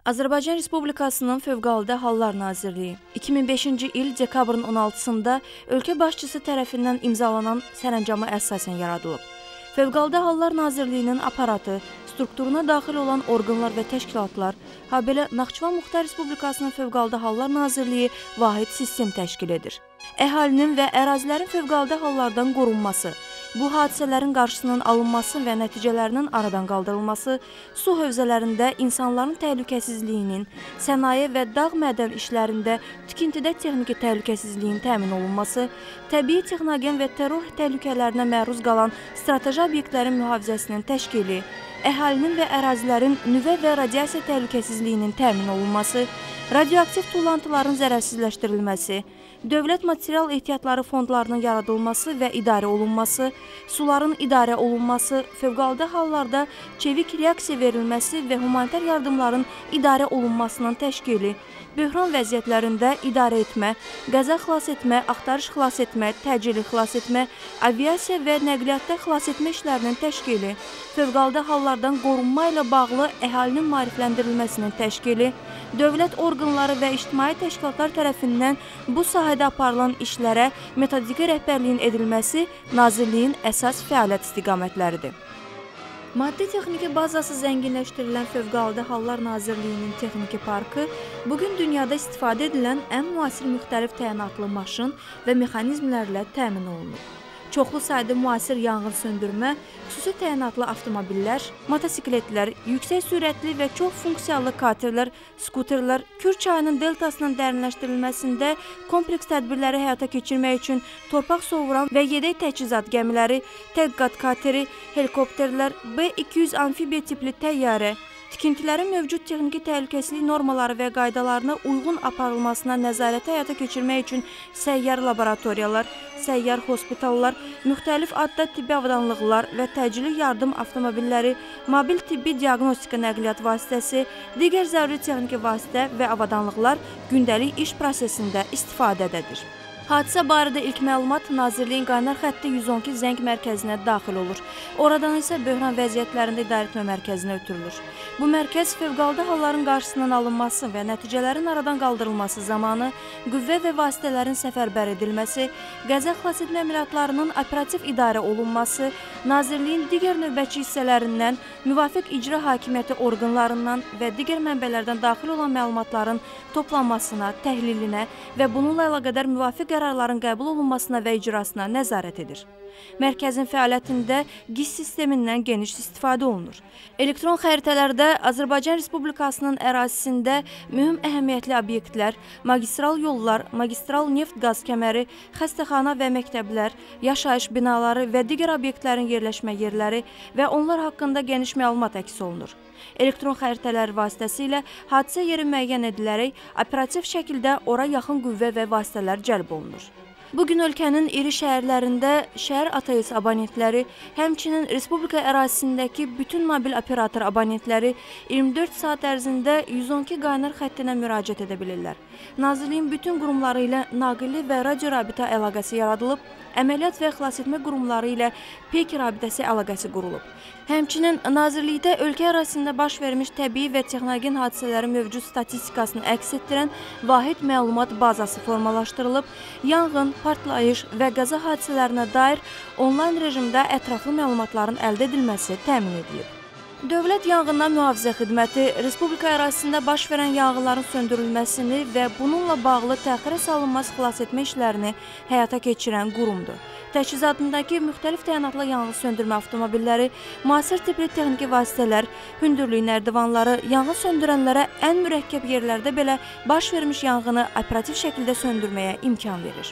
Azərbaycan Respublikasının Fövqəladə Hallar Nazirliyi 2005-ci il dekabrın 16-sında ölkə başçısı tərəfindən imzalanan sərəncama əsasən yaradılıb. Fövqəladə Hallar Nazirliyinin aparatı, strukturuna daxil olan orqanlar və təşkilatlar, habelə Naxçıvan Muxtar Respublikasının Fövqəladə Hallar Nazirliyi vahid sistem təşkil edir. Əhalinin və ərazilərin fövqəladə hallardan qorunması, bu hadisələrin qarşısının alınması və nəticələrinin aradan qaldırılması, su hövzələrində insanların təhlükəsizliyinin, sənaye və dağ mədən işlərində tikintidə texniki təhlükəsizliyin təmin olunması, təbii texnogen və terror təhlükələrinə məruz qalan strateji obyektlərin mühafizəsinin təşkili, əhalinin və ərazilərin nüvə və radiasiya təhlükəsizliyinin təmin olunması, radioaktiv tullantıların zərərsizləşdirilməsi, dövlət material ehtiyatları fondlarının yaradılması və idarə olunması, suların idarə olunması, fövqəladə hallarda çevik reaksiya verilməsi və humanitar yardımların idarə olunmasının təşkili, böhran vəziyyətlərində idarə etmə, qəza xilas etmə, axtarış xilas etmə, təcili xilas etmə, aviasiya və nəqliyyatda xilas etmə işlərinin təşkili, fövqəladə hallardan qorunma ilə bağlı əhalinin maarifləndirilməsinin təşkili, dövlət orqanları və ictimai təşkilatlar tərəfindən bu sahədə aparılan işlərə metodiki rəhbərliyin edilməsi Nazirliyin əsas fəaliyyət istiqamətləridir. Maddi-texniki bazası zənginləşdirilən Fövqəladə Hallar Nazirliyinin texniki parkı bugün dünyada istifadə edilən ən müasir müxtəlif təyinatlı maşın və mexanizmlərlə təmin olunub. Çoxlu sayda müasir yanğın söndürmə, xüsusi təyinatlı avtomobillər, motosikletlər, yüksək sürətli və çox funksiyalı katerlər, skuterlər, Kür çayının deltasının dərinləşdirilməsində kompleks tədbirləri həyata keçirmək üçün torpaq sovuran və yedək təchizat gəmiləri, tədqiqat kateri, helikopterlər, B-200 amfibiya tipli təyyarə, tikintilərin mövcud texniki təhlükəsizlik normaları və qaydalarına uyğun aparılmasına nəzarəti həyata keçirmək üçün səyyar laboratoriyalar, səyyar hospitallar, müxtəlif adda tibbi avadanlıqlar və təcili yardım avtomobilləri, mobil tibbi diaqnostika nəqliyyat vasitəsi, digər zəruri texniki vasitə və avadanlıqlar gündəlik iş prosesində istifadədədir. Hadisə barədə ilk məlumat Nazirliyin qaynar xətti 112 zəng mərkəzinə daxil olur. Oradan isə böhran vəziyyətlərində idarəetmə mərkəzinə ötürülür. Bu mərkəz fövqəladə halların qarşısının alınması və nəticələrin aradan qaldırılması zamanı qüvvə və vasitələrin səfərbər edilməsi, qəza xilasetmə əməliyyatlarının operativ idarə olunması, Nazirliyin digər növbətçi hissələrindən, müvafiq icra hakimiyyəti orqanlarından və digər mənbələrdən daxil olan məlumatların toplanmasına, təhlilinə və bununla əlaqədar müvafiq qərarların qəbul olunmasına və icrasına nəzarət edir. Mərkəzin fəaliyyətində GIS sistemindən geniş istifadə olunur. Elektron xəritələrdə Azərbaycan Respublikasının ərazisində mühüm əhəmiyyətli obyektlər, magistral yollar, magistral neft-qaz kəməri, xəstəxana və məktəblər, yaşayış binaları və digər obyektlərin yerləşmə yerləri və onlar haqqında geniş məlumat əks olunur. Elektron xəritələr vasitəsilə hadisə yeri müəyyən edilərək, operativ şəkildə ora yaxın qüvvə və vasitələr cəlb olunur. Bugün ölkənin iri şəhərlərində şəhər ATS abonentləri, həmçinin Respublika ərazisindəki bütün mobil operator abonentləri 24 saat ərzində 112 qaynar xəttinə müraciət edə bilirlər. Nazirliyin bütün qurumları ilə naqilli və radio rabitə əlaqəsi yaradılıb, əməliyyat və xilasetmə qurumları ilə peyk rabitəsi əlaqəsi qurulub. Həmçinin Nazirlikdə ölkə ərazisində baş vermiş təbii və texnogen hadisələrin mövcud statistikasını əks etdirən vahid məlumat bazası formalaşdırılıb, yanğın, partlayış və qəza hadisələrinə dair onlayn rejimdə ətraflı məlumatların əldə edilməsi təmin edilib. Dövlət Yanğından Mühafizə Xidməti Respublika ərazisində baş verən yanğınların söndürülməsini və bununla bağlı təxirə salınmaz xilasetmə işlərini həyata keçirən qurumdur. Təchizatındakı müxtəlif təyinatlı yanğın söndürmə avtomobilləri, müasir tipli texniki vasitələr, hündürlük nərdivanları yanğın söndürənlərə ən mürəkkəb yerlərdə belə baş vermiş yanğını operativ şəkildə söndürməyə imkan verir.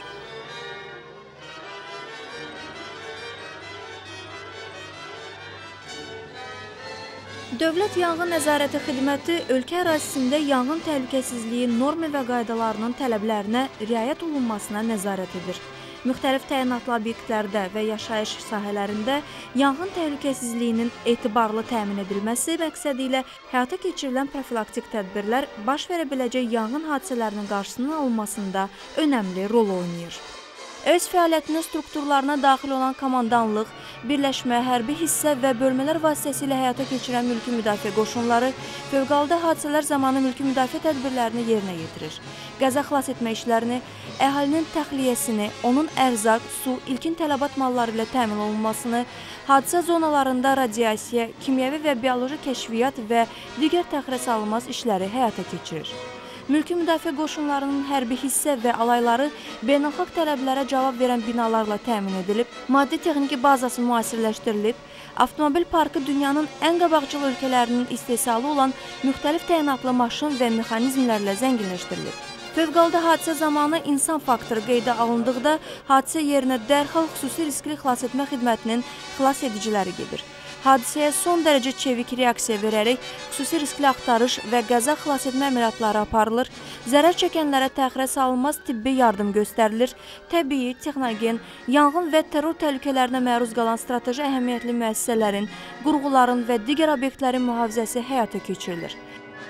Dövlət Yanğın Nəzarəti Xidməti ölkə ərazisində yanğın təhlükəsizliyi norma və qaydalarının tələblərinə riayət olunmasına nəzarət edir. Müxtəlif təyinatlı obyektlərdə və yaşayış sahələrində yanğın təhlükəsizliyinin etibarlı təmin edilməsi məqsədi ilə həyata keçirilən profilaktik tədbirlər baş verə biləcək yanğın hadisələrinin qarşısının alınmasında önəmli rol oynayır. Öz fəaliyyətinin strukturlarına daxil olan komandanlıq, birləşmə, hərbi hissə və bölmələr vasitəsilə həyata keçirən mülki müdafiə qoşunları fövqəladə hadisələr zamanı mülki müdafiə tədbirlərini yerinə yetirir. Qəza xilas etmə işlərini, əhalinin təxliyəsini, onun ərzaq, su, ilkin tələbat malları ilə təmin olunmasını, hadisə zonalarında radiasiya, kimyəvi və bioloji kəşfiyyat və digər təxirəsalınmaz işləri həyata keçirir. Mülki müdafiə qoşunlarının hərbi hissə və alayları beynəlxalq tələblərə cavab verən binalarla təmin edilib, maddi-texniki bazası müasirləşdirilib, avtomobil parkı dünyanın ən qabaqcıl ölkələrinin istehsalı olan müxtəlif təyinatlı maşın və mexanizmlərlə zənginləşdirilib. Fövqəladə hadisə zamanı insan faktoru qeydə alındıqda hadisə yerinə dərhal xüsusi riskli xilasetmə xidmətinin xilas ediciləri gedir. Hadisəyə son dərəcə çevik reaksiya verərək xüsusi riskli axtarış və qəza xilasetmə əməliyyatları aparılır, zərər çəkənlərə təxirə salınmaz tibbi yardım göstərilir, təbii, texnogen, yanğın və terror təhlükələrinə məruz qalan strateji əhəmiyyətli müəssisələrin, qurğuların və digər obyektlərin mühafizəsi həyata keçirilir.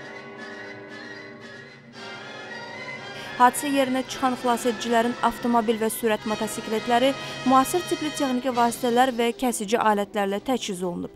Hadisə yerinə çıxan xilasedicilərin avtomobil və sürət motosikletləri, müasir tipli texniki vasitələr və kəsici alətlərlə təchiz olunub.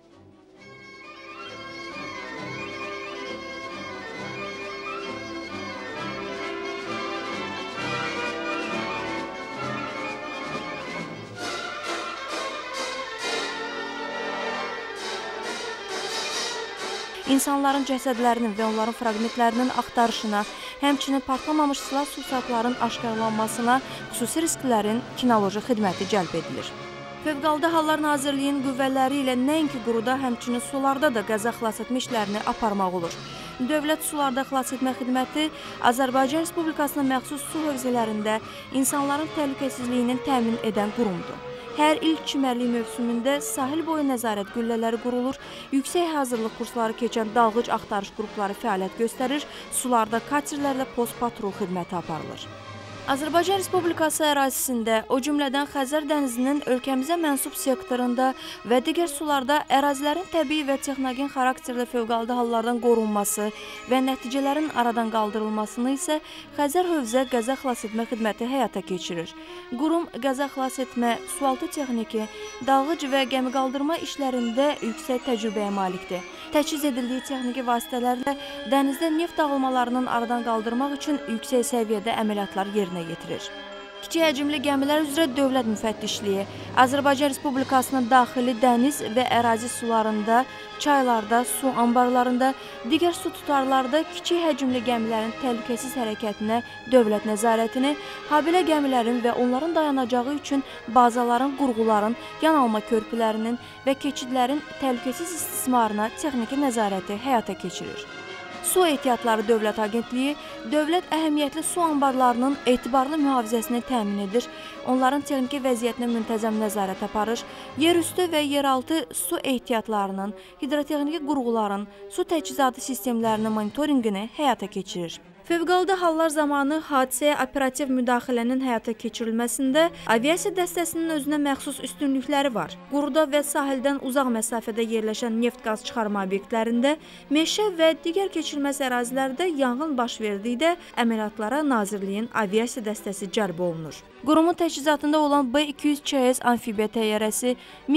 İnsanların cəsədlərinin və onların fraqmentlərinin axtarışına, həmçinin partlamamış silah-sursatların aşkarlanmasına xüsusi risklərin kinoloji xidməti cəlb edilir. Fövqəladə Hallar Nazirliyinin qüvvələri ilə nəinki quruda, həmçinin sularda da qəza xilasetmə işlərini aparmaq olur. Dövlət Sularda Xilasetmə Xidməti Azərbaycan Respublikasına məxsus su hövzələrində insanların təhlükəsizliyini təmin edən qurumdur. Hər il çimərlik mövsümündə sahil boyu nəzarət qüllələri qurulur, yüksək hazırlıq kursları keçən dalğıc axtarış qrupları fəaliyyət göstərir, sularda katerlərlə post-patrol xidməti aparılır. Azərbaycan Respublikası ərazisində, o cümlədən Xəzər dənizinin ölkəmizə mənsub sektorunda və digər sularda ərazilərin təbii və texnogen xarakterli fövqəladə hallardan qorunması və nəticələrin aradan qaldırılmasını isə Xəzər Hövzə Qəza Xilasetmə Xidməti həyata keçirir. Qurum qəza xilasetmə, sualtı texniki, dalğıc və gəmiqaldırma işlərində yüksək təcrübəyə malikdir. Təchiz edildiyi texniki vasitələrlə dənizdə neft dağılmalarının aradan qaldırmaq üçün yüksək səviyyədə əməliyyatlar yerinə yetirir. Kiçik həcmli gəmilər üzrə dövlət müfəttişliyi, Azərbaycan Respublikasının daxili dəniz və ərazi sularında, çaylarda, su anbarlarında, digər su tutarlarda kiçik həcmli gəmilərin təhlükəsiz hərəkətinə dövlət nəzarətini, habelə gəmilərin və onların dayanacağı üçün bazaların, qurğuların, yanalma körpülərinin və keçidlərin təhlükəsiz istismarına texniki nəzarəti həyata keçirir. Su Ehtiyatları Dövlət Agentliyi dövlət əhəmiyyətli su anbarlarının etibarlı mühafizəsini təmin edir, onların texniki vəziyyətinə müntəzəm nəzarət aparır, yerüstü və yeraltı su ehtiyatlarının, hidrotexniki qurğuların, su təchizatı sistemlərinin monitorinqini həyata keçirir. Fövqəladə hallar zamanı hadisəyə operativ müdaxilənin həyata keçirilməsində aviasiya dəstəsinin özünə məxsus üstünlükləri var. Quruda və sahildən uzaq məsafədə yerləşən neft-qaz çıxarma obyektlərində, meşə və digər keçilməz ərazilərdə yanğın baş verdikdə əməliyyatlara Nazirliyin aviasiya dəstəsi cəlb olunur. Qurumun təchizatında olan B-200 amfibiya təyyarəsi,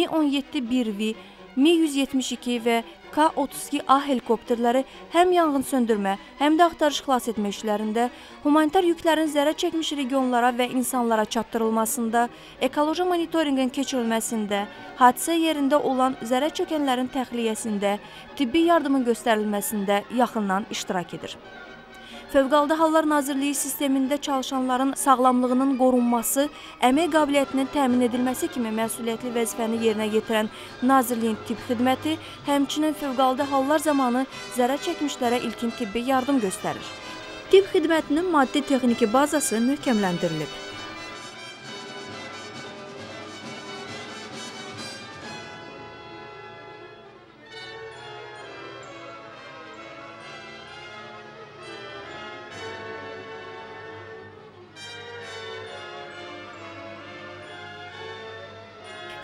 Mi-17-1V, Mi-172 və K-32A helikopterləri həm yanğın söndürmə, həm də axtarış xilas etmə işlərində, humanitar yüklərin zərər çəkmiş regionlara və insanlara çatdırılmasında, ekoloji monitorinqin keçirilməsində, hadisə yerində olan zərər çəkənlərin təxliyəsində, tibbi yardımın göstərilməsində yaxından iştirak edir. Fövqəladə Hallar Nazirliyi sistemində çalışanların sağlamlığının qorunması, əmək qabiliyyətinin təmin edilməsi kimi məsuliyyətli vəzifəni yerinə yetirən Nazirliyin tibb xidməti, həmçinin fövqəladə hallar zamanı zərər çəkmişlərə ilkin tibbi yardım göstərir. Tibb xidmətinin maddi-texniki bazası möhkəmləndirilib.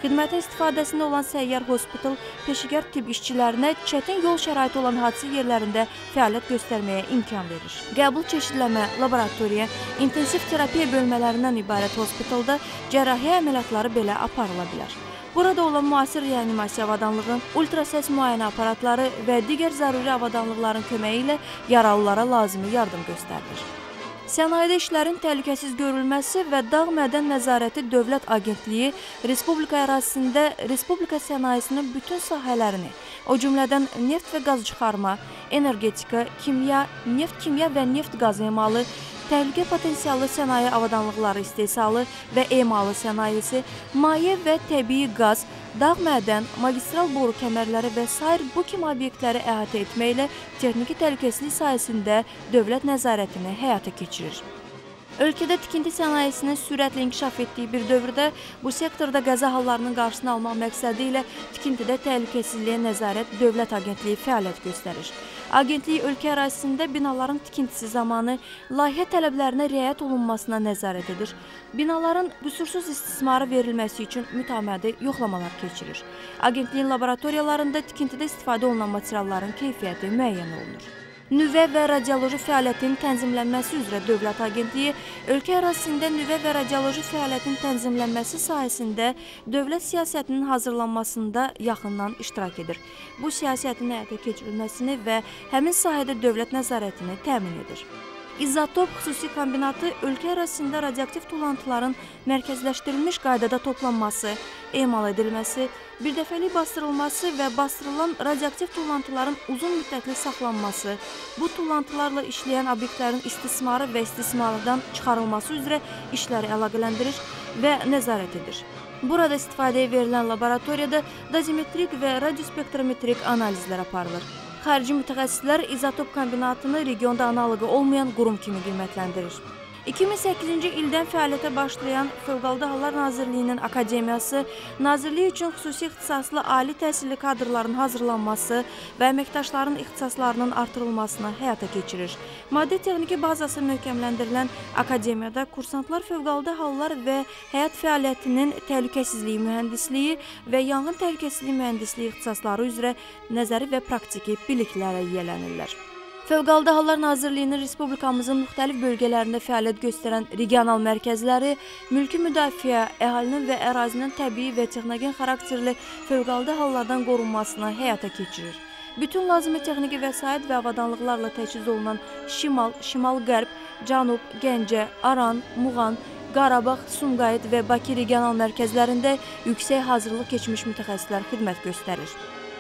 Xidmətin istifadəsində olan səyyar hospital peşəkar tibb işçilərinə çətin yol şəraiti olan hadisə yerlərində fəaliyyət göstərməyə imkan verir. Qəbul, çeşidləmə, laboratoriya, intensiv terapiya bölmələrindən ibarət hospitalda cərrahiyyə əməliyyatları belə aparıla bilər. Burada olan müasir reanimasiya avadanlığı, ultrasəs müayinə aparatları və digər zəruri avadanlıqların köməyi ilə yaralılara lazımi yardım göstərilir. Sənayedə işlərin təhlükəsiz görülməsi və Dağ Mədən Nəzarəti Dövlət Agentliyi Respublika ərazisində Respublika sənayesinin bütün sahələrini, o cümlədən neft və qaz çıxarma, energetika, kimya, neft-kimya və neft qaz emalı, təhlükə potensiallı sənaye avadanlıqları istehsalı və emalı sənayesi, maye və təbii qaz, dağ mədən, magistral boru kəmərləri və sair bu kimi obyektləri əhatə etməklə texniki təhlükəsizlik sayəsində dövlət nəzarətini həyata keçirir. Ölkədə tikinti sənayesinin sürətlə inkişaf etdiyi bir dövrdə bu sektorda qəza hallarının qarşısını almaq məqsədi ilə tikintidə təhlükəsizliyə nəzarət Dövlət Agentliyi fəaliyyət göstərir. Agentlik ölkə ərazisində binaların tikintisi zamanı layihə tələblərinə riayət olunmasına nəzarət edir. Binaların qüsursuz istismara verilməsi üçün mütəmadi yoxlamalar keçirir. Agentliyin laboratoriyalarında tikintidə istifadə olunan materialların keyfiyyəti müəyyən olunur. Nüvə və radioloji fəaliyyətin tənzimlənməsi üzrə Dövlət Agentliyi ölkə ərazisində nüvə və radioloji fəaliyyətin tənzimlənməsi sahəsində dövlət siyasətinin hazırlanmasında yaxından iştirak edir. Bu siyasətin həyata keçirilməsini və həmin sahədə dövlət nəzarətini təmin edir. İzotop xüsusi kombinatı ölkə ərazisində radioaktiv tullantıların mərkəzləşdirilmiş qaydada toplanması, emal edilməsi, birdəfəlik bastırılması və bastırılan radioaktiv tullantıların uzun müddətli saxlanması, bu tullantılarla işləyən obyektlərin istismarı və istismardan çıxarılması üzrə işləri əlaqələndirir və nəzarət edir. Burada istifadəyə verilən laboratoriyada dozimetrik və radiospektrometrik analizlər aparılır. Xarici mütəxəssislər izotop kombinatını regionda analoqu olmayan qurum kimi qiymətləndirir. 2008-ci ildən fəaliyyətə başlayan Fövqəladə Hallar Nazirliyinin Akademiyası, Nazirlik üçün xüsusi ixtisaslı ali təhsilli kadrların hazırlanması və əməkdaşların ixtisaslarının artırılmasını həyata keçirir. Maddi-texniki bazası möhkəmləndirilən Akademiyada kursantlar fövqəladə hallar və həyat fəaliyyətinin təhlükəsizliyi mühəndisliyi və yanğın təhlükəsizliyi mühəndisliyi ixtisasları üzrə nəzəri və praktiki biliklərə yiyələnirlər. Fövqəladə Hallar Nazirliyinin Respublikamızın müxtəlif bölgələrində fəaliyyət göstərən regional mərkəzləri mülki müdafiə, əhalinin və ərazinin təbii və texnogen xarakterli fövqəladə hallardan qorunmasına həyata keçirir. Bütün lazımi texniki vəsait və avadanlıqlarla təchiz olunan Şimal, Şimal-Qərb, Cənub, Gəncə, Aran, Muğan, Qarabağ, Sumqayıt və Bakı regional mərkəzlərində yüksək hazırlıq keçmiş mütəxəssislər xidmət göstərir.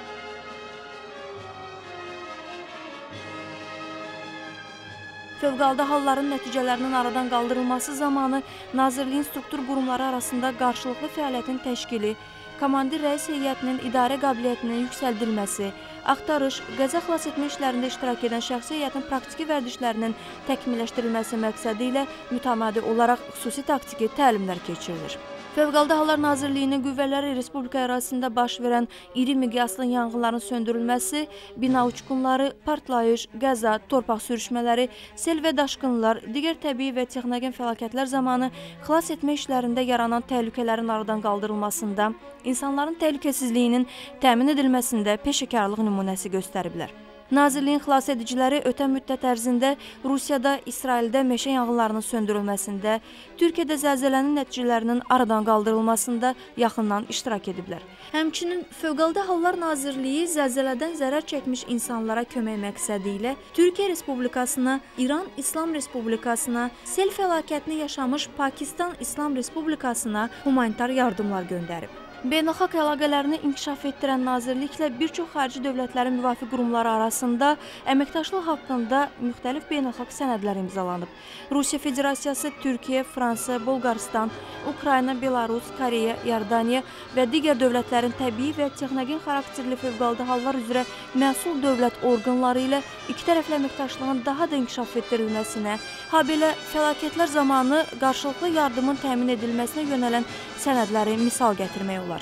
Fövqəladə halların nəticələrinin aradan qaldırılması zamanı Nazirliyin struktur qurumları arasında qarşılıqlı fəaliyyətin təşkili, komandir rəis heyətinin idarə qabiliyyətinin yüksəldilməsi, axtarış, qəza xilas etmə işlərində iştirak edən şəxsi heyətin praktiki vərdişlərinin təkmilləşdirilməsi məqsədi ilə mütəmadi olaraq xüsusi taktiki təlimlər keçirilir. Fövqəladə Hallar Nazirliyinin qüvvələri Respublika ərazisində baş verən iri miqyaslı yanğınların söndürülməsi, bina uçqunları, partlayış, qəza, torpaq sürüşmələri, sel və daşqınlar, digər təbii və texnogen fəlakətlər zamanı xilas etmə işlərində yaranan təhlükələrin aradan qaldırılmasında, insanların təhlükəsizliyinin təmin edilməsində peşəkarlıq nümunəsi göstəriblər. Nazirliyin xilas ediciləri ötən müddət ərzində Rusiyada, İsraildə meşə yanğınlarının söndürülməsində, Türkiyədə zəlzələnin nəticələrinin aradan qaldırılmasında yaxından iştirak ediblər. Həmçinin Fövqəladə Hallar Nazirliyi zəlzələdən zərər çəkmiş insanlara kömək məqsədi ilə Türkiyə Respublikasına, İran İslam Respublikasına, sel fəlakətini yaşamış Pakistan İslam Respublikasına humanitar yardımlar göndərib. Beynəlxalq əlaqələrini inkişaf etdirən nazirliklə bir çox xarici dövlətlərin müvafiq qurumları arasında əməkdaşlıq haqqında müxtəlif beynəlxalq sənədlər imzalanıb. Rusiya Federasiyası, Türkiyə, Fransa, Bolqarıstan, Ukrayna, Belarus, Koreya, Yordaniya və digər dövlətlərin təbii və texnogen xarakterli fövqəladə hallar üzrə məsul dövlət orqanları ilə ikitərəfli əməkdaşlığın daha da inkişaf etdirilməsinə, habelə fəlakətlər zamanı qarşılıqlı yardımın təmin edilməsinə yönələn sənədləri misal gətirmək olar.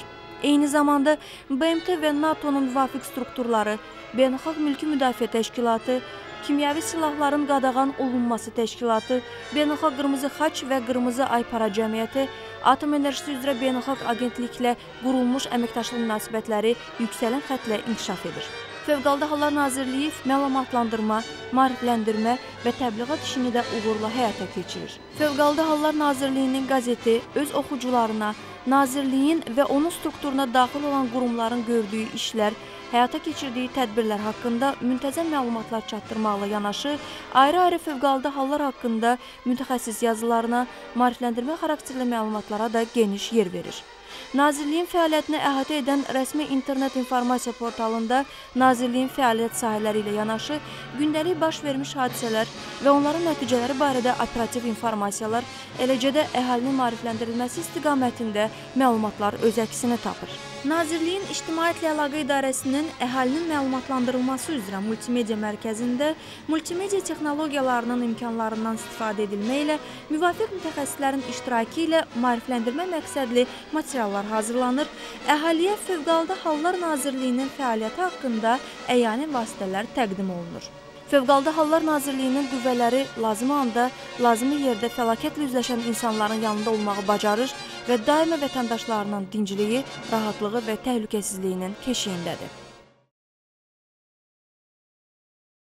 Eyni zamanda BMT və NATO-nun müvafiq strukturları, Beynəlxalq Mülki Müdafiə Təşkilatı, Kimyəvi Silahların Qadağan Olunması Təşkilatı, Beynəlxalq Qırmızı Xaç və Qırmızı Ay Para Cəmiyyəti, Atom Enerjisi üzrə Beynəlxalq Agentliklə qurulmuş əməkdaşlıq münasibətləri yüksələn xəttlə inkişaf edir. Fövqəladə Hallar Nazirliyi məlumatlandırma, maarifləndirmə və təbliğat işini də uğurla həyata keçirir. Fövqəladə Hallar Nazirliyinin qəzeti öz oxucularına, Nazirliyin və onun strukturuna daxil olan qurumların gördüyü işlər, həyata keçirdiyi tədbirlər haqqında müntəzəm məlumatlar çatdırmaqla yanaşı, ayrı-ayrı fövqəladə hallar haqqında mütəxəssis yazılarına, maarifləndirmə xarakterli məlumatlara da geniş yer verir. Nazirliyin fəaliyyətini əhatə edən rəsmi internet informasiya portalında Nazirliyin fəaliyyət sahələri ilə yanaşı gündəlik baş vermiş hadisələr və onların nəticələri barədə operativ informasiyalar, eləcə də əhalinin maarifləndirilməsi istiqamətində məlumatlar öz əksini tapır. Nazirliyin İctimaiyyətlə Əlaqə İdarəsinin əhalinin məlumatlandırılması üzrə multimedia mərkəzində multimedia texnologiyalarının imkanlarından istifadə edilməklə müvafiq mütəxəssislərin iştirakı ilə maarifləndirmə məqsədli materiallar hazırlanır, əhaliyə Fövqəladə Hallar Nazirliyinin fəaliyyəti haqqında əyani vasitələr təqdim olunur. Fövqəladə Hallar Nazirliyinin qüvvələri lazımi anda, lazımi yerdə fəlakətlə üzləşən insanların yanında olmağı bacarır və daima vətəndaşlarının dincliyi, rahatlığı və təhlükəsizliyinin keşiyindədir.